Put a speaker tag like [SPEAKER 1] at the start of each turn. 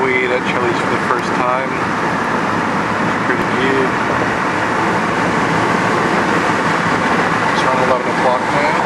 [SPEAKER 1] we ate at Chili's for the first time. It's pretty good. It's around 11 o'clock now.